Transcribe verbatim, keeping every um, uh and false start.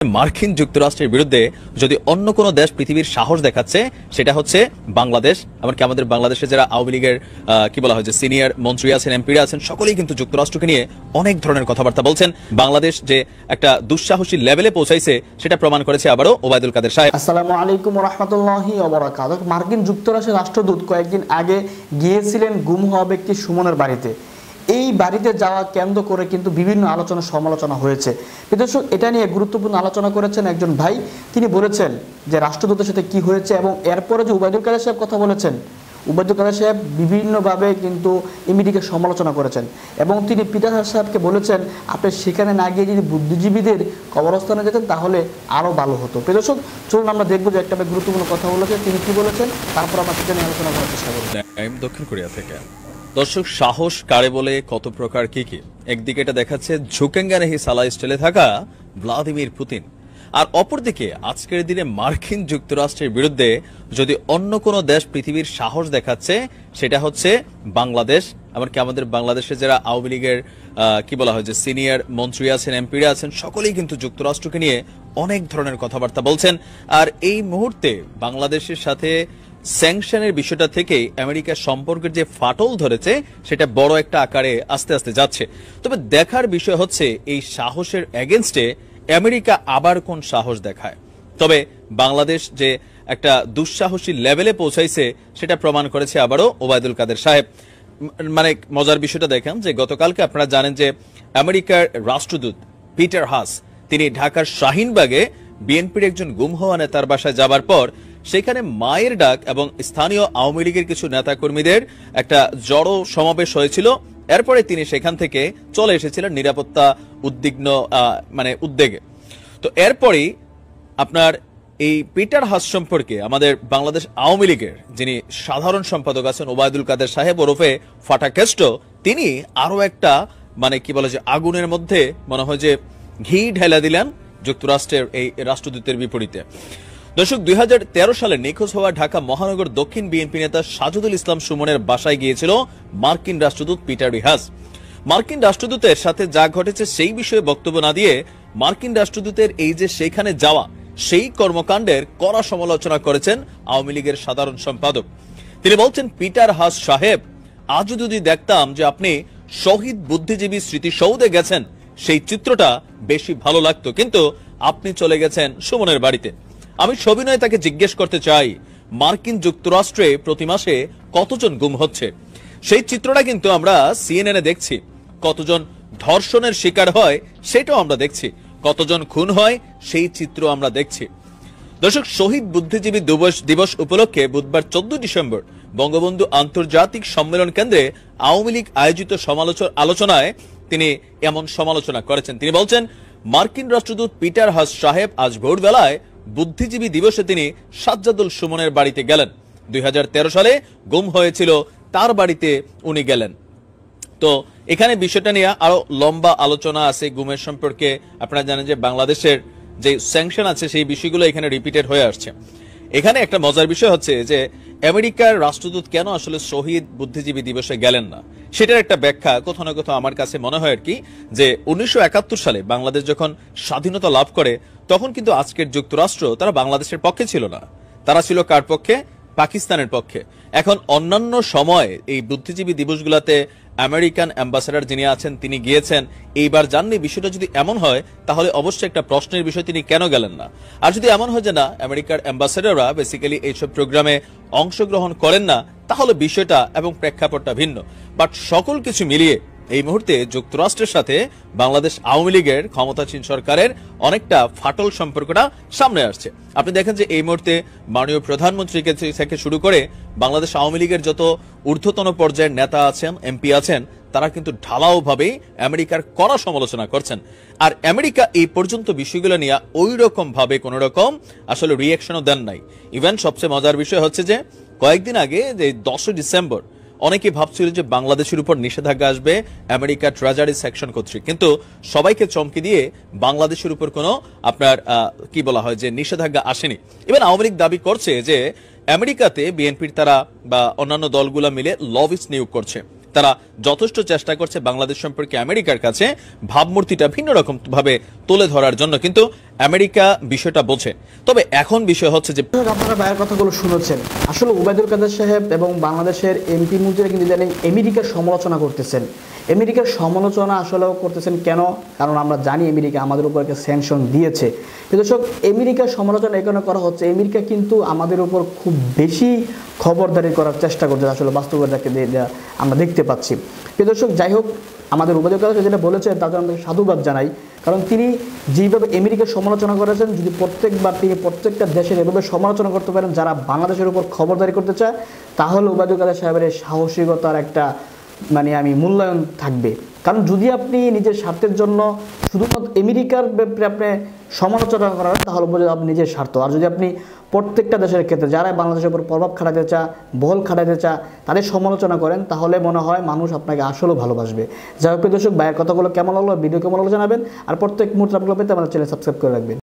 মার্কিন যুক্তরাষ্ট্রের বিরুদ্ধে যদি অন্য কোনো দেশ পৃথিবীর সাহস দেখাচ্ছে সেটা হচ্ছে বাংলাদেশ। এমনকি আমাদের বাংলাদেশে যারা আওয়ামী লীগের কি বলা হয় যে সিনিয়র মন্ত্রী আছেন, এমপিরা আছেন, সকলেই কিন্তু যুক্তরাষ্ট্রকে নিয়ে অনেক ধরনের কথাবার্তা বলছেন। বাংলাদেশ যে একটা দুঃসাহসী লেভেলে পৌঁছাইছে সেটা প্রমাণ করেছে আবারও ওবায়দুল কাদের সাহেব। আসসালামু আলাইকুম ওয়া রাহমাতুল্লাহি ওয়া বারাকাতুহু। মার্কিন যুক্তরাষ্ট্রের রাষ্ট্রদূত কয়েকদিন আগে গিয়েছিলেন গুম হওয়া ব্যক্তি সুমনের বাড়িতে। এই বাড়িতে যাওয়া কেন্দ্র করে কিন্তু বিভিন্ন আলোচনা সমালোচনা হয়েছে। দর্শক, এটা নিয়ে গুরুত্বপূর্ণ আলোচনা করেছেন একজন ভাই। তিনি বলেছেন যে রাষ্ট্রদূতের সাথে কি হয়েছে এবং এরপরে যে ওবায়দুল কাদের সাহেব কথা বলেছেন, ওবায়দুল কাদের সাহেব বিভিন্নভাবে কিন্তু ইমিডিকে সমালোচনা করেছেন এবং তিনি পিটার হাস সাহেবকে বলেছেন আপনি সেখানে না গিয়ে যদি বুদ্ধিজীবীদের কবরস্থানে যেতেন তাহলে আরও ভালো হতো। প্রিয় দর্শক, চলুন আমরা দেখবো যে একটা গুরুত্বপূর্ণ কথা বলেছেন, তিনি কি বলেছেন, তারপর আমরা সেটা নিয়ে আলোচনা করার চেষ্টা করব। দক্ষিণ কোরিয়া থেকে দর্শক, সাহস কারে বলে, কত প্রকার কি কি। একদিকে এটা দেখাচ্ছে ঝুকেঙ্গানেহি সালা স্টাইলে থাকা ভ্লাদিমির পুতিন, আর অপরদিকে আজকের দিনে মার্কিন যুক্তরাষ্ট্রের বিরুদ্ধে যদি অন্য কোনো দেশ পৃথিবীর সাহস দেখাচ্ছে সেটা হচ্ছে বাংলাদেশ। এমনকি আমাদের বাংলাদেশে যারা আওয়ামী লীগের কি বলা হয় যে সিনিয়র মন্ত্রী আছেন, এমপিরা আছেন, সকলেই কিন্তু যুক্তরাষ্ট্রকে নিয়ে অনেক ধরনের কথাবার্তা বলছেন। আর এই মুহূর্তে বাংলাদেশের সাথে স্যাংশনের বিষয়টা থেকেই আমেরিকার সম্পর্কের যে ফাটল ধরেছে সেটা বড় একটা আকারে আস্তে আস্তে যাচ্ছে। তবে দেখার বিষয় হচ্ছে এই সাহসের এগেনস্টে আমেরিকা আবার কোন সাহস দেখায়। তবে বাংলাদেশ যে একটা দুঃসাহসী লেভেলে পৌঁছাইছে সেটা প্রমাণ করেছে আবারও ওবায়দুল কাদের সাহেব। মানে মজার বিষয়টা দেখেন যে গতকালকে আপনারা জানেন যে আমেরিকার রাষ্ট্রদূত পিটার হাস তিনি ঢাকার শাহিনবাগে বিএনপির একজন গুম হওয়া নেতার বাসায় যাবার পর সেখানে মায়ের ডাক এবং স্থানীয় আওয়ামী লীগের কিছু নেতাকর্মীদের একটা জড়ো সমাবেশ হয়েছিল। এরপরে তিনি সেখান থেকে চলে এসেছিলেন নিরাপত্তা উদ্বিগ্ন মানে উদ্বেগে। তো এরপরই আপনার এই পিটার হাস সম্পর্কে আমাদের বাংলাদেশ আওয়ামী লীগের যিনি সাধারণ সম্পাদক আছেন ওবায়দুল কাদের সাহেব ওরফে ফাটাকেষ্ট, তিনি আরো একটা মানে কি বলে যে আগুনের মধ্যে মনে হয় যে ঘি ঢেলা দিলেন যুক্তরাষ্ট্রের এই রাষ্ট্রদূতের বিপরীতে। দর্শক, দুই হাজার তেরো সালে নিখোঁজ হওয়া ঢাকা মহানগর দক্ষিণ বিএনপি নেতা সাজুদুল ইসলাম সুমনের বাসায় গিয়েছিল মার্কিন রাষ্ট্রদূত পিটার হাস। মার্কিন রাষ্ট্রদূতের সাথে যা ঘটেছে সেই বিষয়ে বক্তব্য না দিয়ে মার্কিন রাষ্ট্রদূতের এই যে সেখানে যাওয়া সেই কর্মকাণ্ডের কড়া সমালোচনা করেছেন আওয়ামী লীগের সাধারণ সম্পাদক। তিনি বলছেন, পিটার হাস সাহেব, আজও যদি দেখতাম যে আপনি শহীদ বুদ্ধিজীবী স্মৃতিসৌধে গেছেন সেই চিত্রটা বেশি ভালো লাগতো, কিন্তু আপনি চলে গেছেন সুমনের বাড়িতে। আমি সবিনয়ে তাকে জিজ্ঞেস করতে চাই, মার্কিন যুক্তরাষ্ট্রে প্রতি মাসে কতজন গুম হচ্ছে? সেই চিত্রটা কিন্তু আমরা সিএনএন এ দেখছি। কতজন ধর্ষণের শিকার হয় সেটাও আমরা দেখছি, কতজন খুন হয় সেই চিত্র আমরা দেখছি। দর্শক, শহীদ বুদ্ধিজীবী দিবস দিবস উপলক্ষে বুধবার চোদ্দ ডিসেম্বর বঙ্গবন্ধু আন্তর্জাতিক সম্মেলন কেন্দ্রে আওয়ামী লীগ আয়োজিত সমালোচনা আলোচনায় তিনি এমন সমালোচনা করেছেন। তিনি বলছেন, মার্কিন রাষ্ট্রদূত পিটার হাস সাহেব আজ ভোরবেলায় বুদ্ধিজীবী দিবসে তিনি সাজ্জাদুল সুমনের বাড়িতে গেলেন। দুই হাজার তেরো সালে গুম হয়েছিল তার বাড়িতে উনি গেলেন। তো এখানে বিষয়টা নিয়ে আরো লম্বা আলোচনা আছে গুমের সম্পর্কে। আপনারা জানেন যে বাংলাদেশের যে স্যাংশন আছে সেই বিষয়গুলো এখানে রিপিটেড হয়ে আসছে। এখানে একটা মজার বিষয় হচ্ছে যে আমেরিকার রাষ্ট্রদূত কেন আসলে শহীদ বুদ্ধিজীবী দিবসে গেলেন না, সেটার একটা ব্যাখ্যা কোথাও না কোথাও আমার কাছে মনে হয় আর কি যে উনিশশো একাত্তর সালে বাংলাদেশ যখন স্বাধীনতা লাভ করে তখন কিন্তু আজকের যুক্তরাষ্ট্র তারা বাংলাদেশের পক্ষে ছিল না, তারা ছিল কার পক্ষে? পাকিস্তানের পক্ষে। এখন অন্যান্য সময় এই বুদ্ধিজীবী দিবসগুলোতে আমেরিকান অ্যাম্বাসেডর যিনি আছেন তিনি গিয়েছেন, এইবার জাননি। বিষয়টা যদি এমন হয় তাহলে অবশ্যই একটা প্রশ্নের বিষয়, তিনি কেন গেলেন না? আর যদি এমন হয় যে না, আমেরিকার অ্যাম্বাসেডররা বেসিক্যালি এইসব প্রোগ্রামে অংশগ্রহণ করেন না, তাহলে বিষয়টা এবং প্রেক্ষাপটটা ভিন্ন। বাট সকল কিছু মিলিয়ে এই মুহূর্তে যুক্তরাষ্ট্রের সাথে বাংলাদেশ আওয়ামী লীগের ক্ষমতাসীন সরকারের অনেকটা ফাটল সম্পর্কটা সামনে আসছে। আপনি দেখেন যে এই মুহূর্তে মাননীয় প্রধানমন্ত্রী থেকে শুরু করে বাংলাদেশ আওয়ামী লীগের যত ঊর্ধ্বতন পর্যায়ের নেতা আছেন, এমপি আছেন, তারা কিন্তু ঢালাও ভাবে আমেরিকার কড়া সমালোচনা করছেন। আর আমেরিকা এই পর্যন্ত বিষয়গুলো নিয়ে ওই রকম ভাবে কোন রকম আসলে রিয়াকশনও দেন নাই। ইভেন সবচেয়ে মজার বিষয় হচ্ছে যে কয়েকদিন আগে যে দশই ডিসেম্বর অনেকে ভাবছিল যে বাংলাদেশের উপর নিষেধাজ্ঞা আসবে আমেরিকা ট্রেজারি সেকশন কর্তৃক, কিন্তু সবাইকে চমকে দিয়ে বাংলাদেশের উপর কোনো আপনার কি বলা হয় যে নিষেধাজ্ঞা আসেনি। ইভেন আওয়ামী লীগ দাবি করছে যে আমেরিকাতে বিএনপির তারা বা অন্যান্য দলগুলা মিলে লবিস্ট নিয়োগ করছে, তারা যথেষ্ট চেষ্টা করছে বাংলাদেশ সম্পর্কে আমেরিকার কাছে ভাবমূর্তিটা ভিন্ন রকম ভাবে তুলে ধরার জন্য। কিন্তু আমেরিকা বিষয়টা বোঝে। তবে এখন বিষয় হচ্ছে যে আপনারা ভাইয়ের কথাগুলো শুনেছেন, আসলে ওবায়দুল কাদের সাহেব এবং বাংলাদেশের এমপি মুজিরা কিন্তু ইদানিং আমেরিকার সমালোচনা করতেছেন। আমেরিকার সমালোচনা আসলেও করতেছেন কেন? কারণ আমরা জানি আমেরিকা আমাদের উপর একটা স্যাংশন দিয়েছে। দর্শক, আমেরিকার সমালোচনা এই কারণে করা হচ্ছে, আমেরিকা কিন্তু আমাদের উপর খুব বেশি খবরদারি করার চেষ্টা করছে, আসলে বাস্তবতাকে আমরা দেখতে পাচ্ছি। দর্শক, যাই হোক, আমাদের ওবায়দুল কাদের যেটা বলেছে তার জন্য আমি সাধুবাদ জানাই, কারণ তিনি যেভাবে আমেরিকার সমালোচনা করেছেন, যদি প্রত্যেকবার তিনি প্রত্যেকটা দেশের এভাবে সমালোচনা করতে পারেন যারা বাংলাদেশের উপর খবরদারি করতে চায়, তাহলে ওবায়দুল কাদের সাহেবের এই সাহসিকতার একটা মানে আমি মূল্যায়ন থাকবে। কারণ যদি আপনি নিজের স্বার্থের জন্য শুধুমাত্র আমেরিকার ব্যাপারে আপনি সমালোচনা করেন, তাহলে বোঝা আপনি নিজের স্বার্থ। আর যদি আপনি প্রত্যেকটা দেশের ক্ষেত্রে যারা বাংলাদেশের উপর প্রভাব খাটাতে চায়, বল খাটাতে চায়, তাদের সমালোচনা করেন, তাহলে মনে হয় মানুষ আপনাকে আসলেও ভালোবাসবে। যাই হোক দর্শক, ভাইয়ের কথাগুলো কেমন হলো, ভিডিও কেমন হলো জানাবেন। আর প্রত্যেক মুহূর্তে আপনাগুলো পেতে আমাদের চ্যানেল সাবস্ক্রাইব করে রাখবেন।